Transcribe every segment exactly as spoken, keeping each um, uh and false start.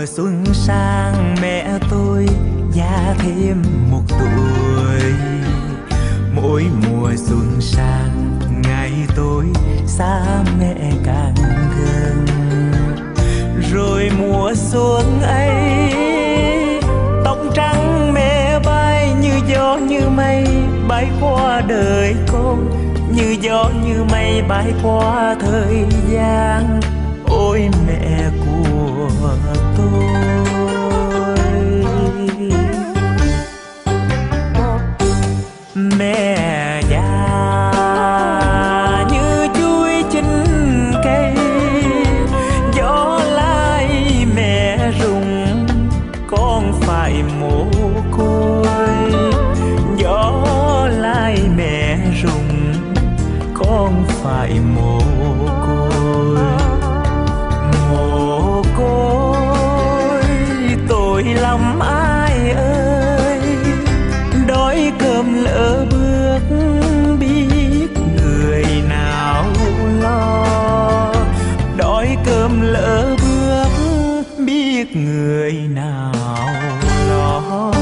xuân sang mẹ tôi già thêm một tuổi. Mỗi mùa xuân sang ngày tôi xa mẹ càng gần. Rồi mùa xuân ấy tóc trắng mẹ bay như gió như mây bay qua đời con, như gió như mây bay qua thời gian. Ôi mẹ của tôi, mẹ già như chuối chín cây, gió lay mẹ rụng con phải mồ côi. Gió lay mẹ rụng con phải mồ côi. Mồ côi tội lắm ai ơi, đói cơm lỡ bước biết người nào lo. Đói cơm lỡ bước biết người nào lo.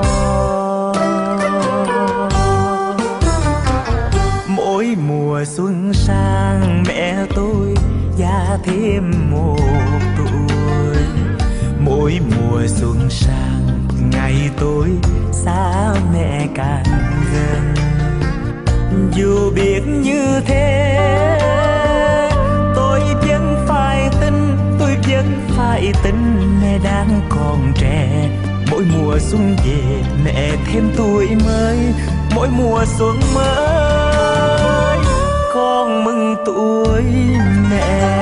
Mỗi mùa xuân sang mẹ tôi già thêm một tuổi. Mỗi mùa xuân sang ngày tôi xa mẹ càng gần. Dù biết như thế tôi vẫn phải tin, tôi vẫn phải tin mẹ đang còn trẻ. Mỗi mùa xuân về mẹ thêm tuổi mới, mỗi mùa xuân mới con mừng tuổi mẹ.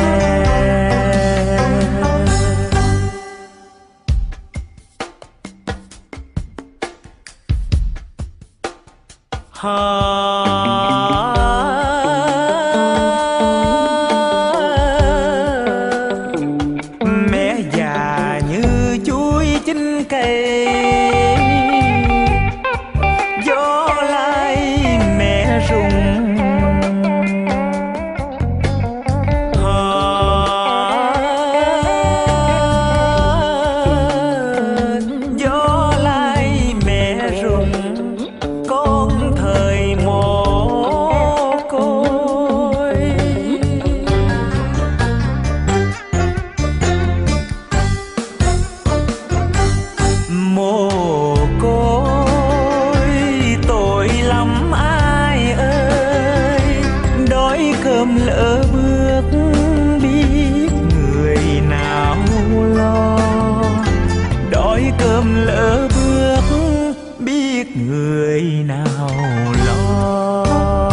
Ha mẹ già như chuối chín cây, gió lay mẹ rụng. Gió lay mẹ rụng con thời mồ côi. Mồ côi tội lắm ai ơi, đói cơm lỡ bước biết người nào lo. Đói cơm lỡ bước biết người nào lo.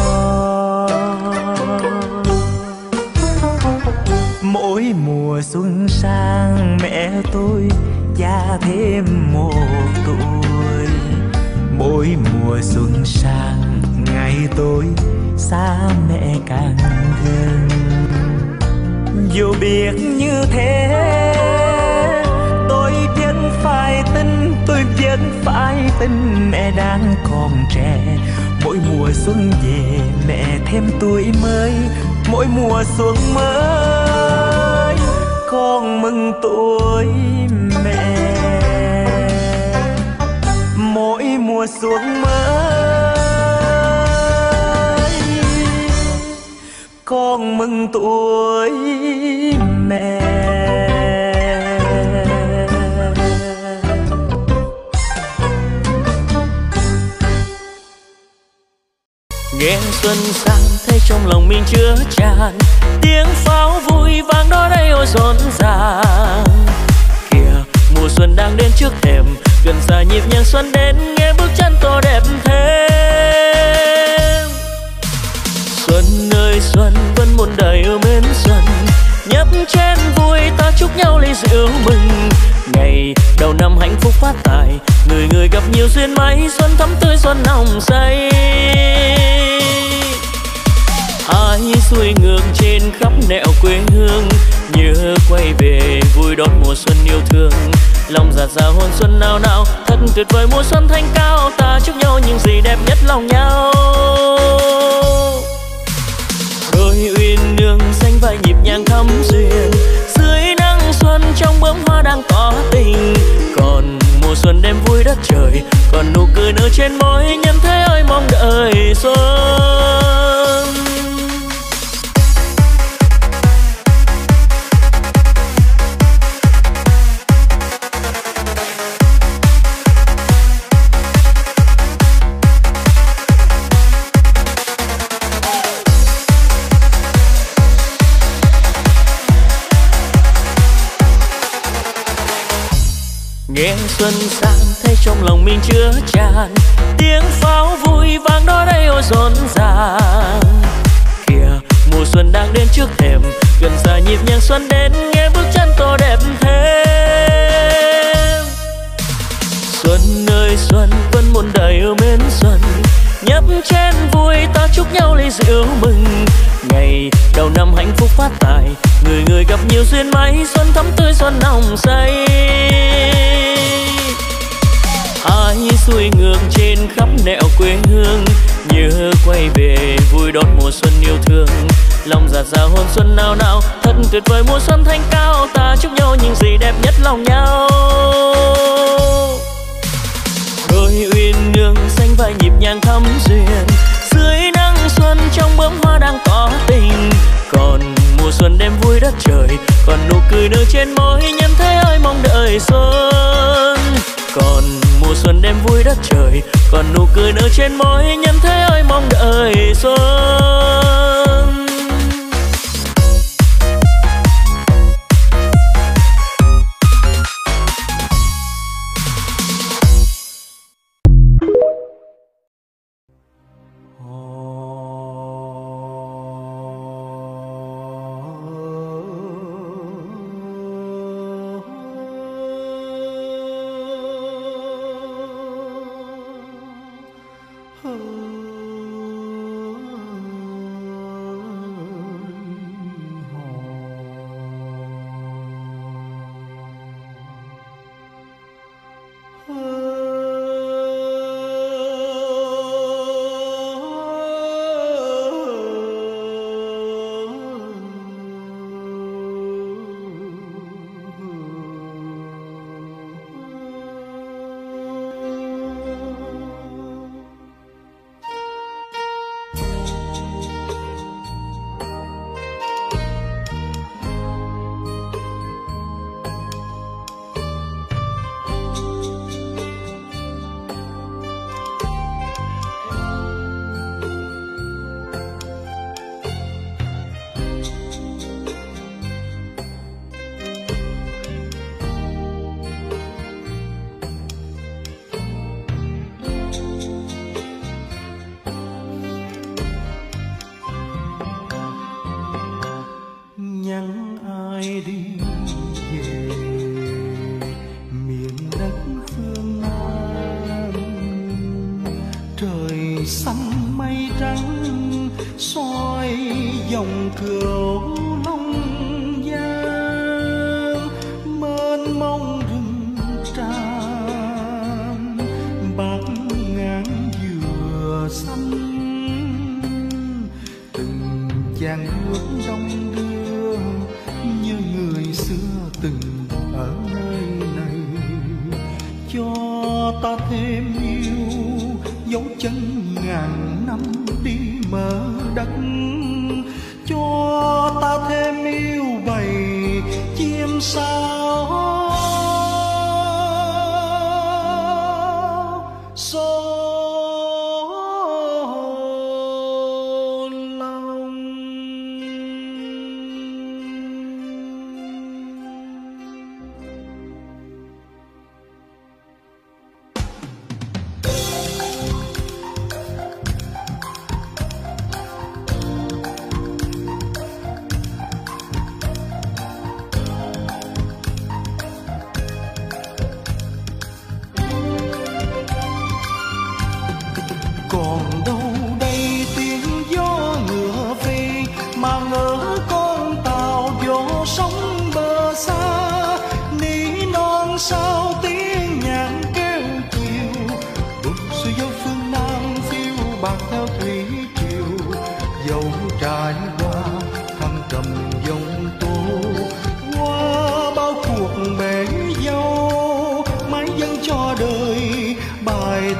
Mỗi mùa xuân sang mẹ tôi già thêm một tuổi. Mỗi mùa xuân sang ngày tôi xa mẹ càng gần. Dù biết như thế tôi vẫn phải tin, tôi vẫn phải tin mẹ đang còn trẻ. Mỗi mùa xuân về mẹ thêm tuổi mới, mỗi mùa xuân mới con mừng tuổi mẹ. Mỗi mùa xuân mới con mừng tuổi mẹ. Nghe xuân sang thấy trong lòng mình chứa tràn, tiếng pháo vui vang đó đây ôi rộn ràng. Kìa mùa xuân đang đến trước thềm, gần xa nhịp nhàng xuân đến nghe bước chân tô đẹp thêm. Xuân ơi xuân vẫn muôn đời yêu mến xuân, nhấp chén vui ta chúc nhau ly rượu mừng. Ngày đầu năm hạnh phúc phát tài, người người gặp nhiều duyên may, xuân thắm tươi xuân nồng say. Ai xuôi ngược trên khắp nẻo quê hương, nhớ quay về vui đón mùa xuân yêu thương. Lòng dạt dào hôn xuân nào nào, thật tuyệt vời mùa xuân thanh cao. Ta chúc nhau những gì đẹp nhất lòng nhau. Đôi uyên nương xanh vai nhịp nhàng thắm duyên, dưới nắng xuân trong bướm hoa đang tỏ tình. xuân đêm vui đất trời, còn nụ cười nở trên môi nhân thế ơi mong đợi xuân. Nghe xuân sang thấy trong lòng mình chứa tràn, tiếng pháo vui vang đó đây ôi rộn ràng. Kìa mùa xuân đang đến trước thềm, gần xa nhịp nhàng xuân đến, nghe bước chân tô đẹp thêm. Xuân ơi xuân vẫn muôn đời yêu mến xuân, nhấp chén vui ta chúc nhau ly rượu mừng. Ngày đầu năm hạnh phúc phát tài, người người gặp nhiều duyên may, xuân thắm tươi xuân nồng say. Ai xuôi ngược trên khắp nẻo quê hương, nhớ quay về vui đón mùa xuân yêu thương. Lòng dạt dào hôn xuân nào nào, thật tuyệt vời mùa xuân thanh cao, ta chúc nhau những gì đẹp nhất lòng nhau. Đôi uyên ương xanh vai nhịp nhàng thắm duyên, dưới nắng xuân trong bướm hoa đang tỏ tình. Còn mùa xuân đêm vui đất trời, còn nụ cười nở trên môi nhân thế ơi mong đợi xuân. Còn mùa xuân đêm vui đất trời, còn nụ cười nở trên môi nhân thế ơi mong đợi xuân.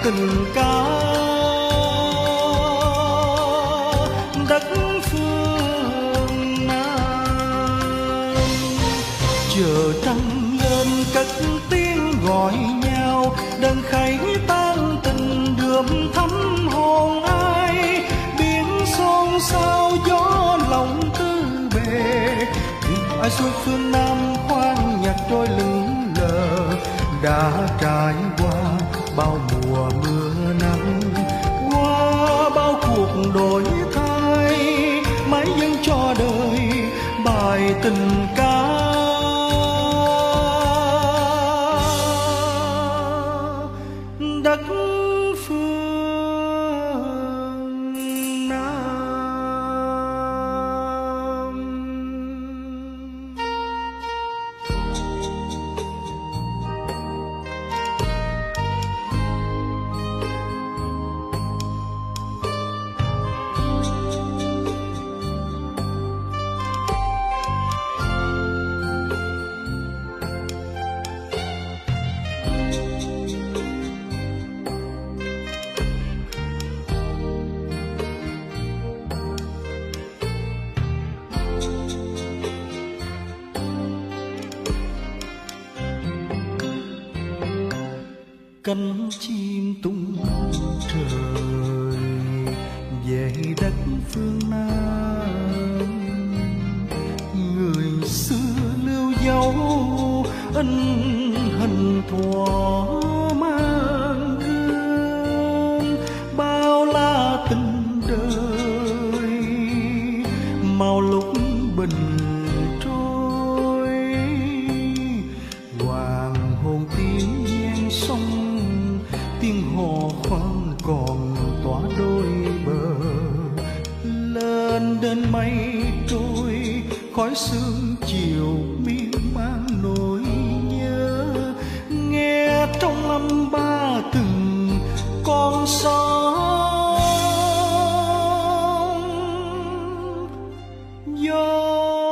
tình ca đất phương Nam. Chờ trăng lên cất tiếng gọi nhau, đơn khẩy tan tình đượm thắm hồn ai. Biển xôn xao gió lòng tư bề, ai xuôi phương Nam khoan nhạc trôi lững lờ. Đã trải qua bao mùa mưa nắng, qua bao cuộc đổi thay, mãi dâng cho đời bài tình ca đất phương Nam. Cánh chim tung trời về đất phương Nam, người xưa lưu dấu in hình thuở mang gương. Bao la tình đời màu lúc bình trôi, hoàng hôn tiếng gian sông, tiếng hò khoan còn tỏa đôi bờ. Lên đến mây trôi khói sương chiều miên man nỗi nhớ, nghe trong âm ba từng con sóng gió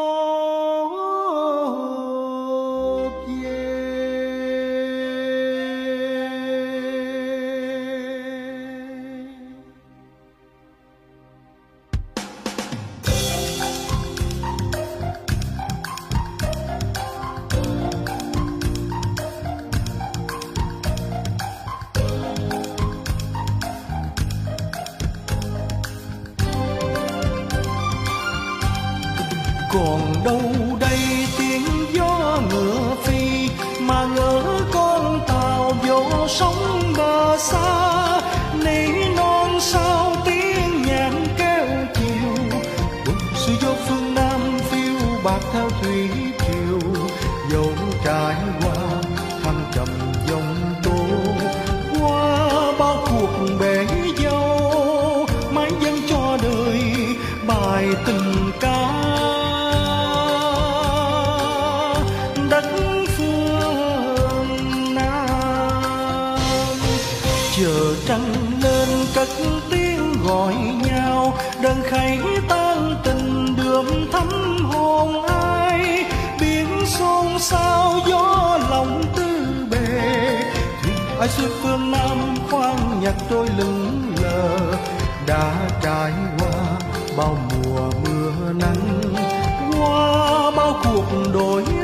còn đâu đây tiếng gió ngựa phi, mà ngỡ con tàu vô sóng bờ xa. Nỉ non sao tiếng nhạc kêu chiều, sự gió phương Nam phiêu bạc theo thủy triều. Dẫu trải qua thăng trầm dòng tố, qua bao cuộc bể dâu, mãi dâng cho đời bài tình ca đất phương Nam. Chờ trăng lên cất tiếng gọi nhau, đơn khẩy tan tình đượm thắm hồn ai. Biển xôn xao gió lòng tư bề, ai xuôi phương Nam khoan nhạc trôi lững lờ. Đã trải qua bao mùa mưa nắng, qua bao cuộc đổi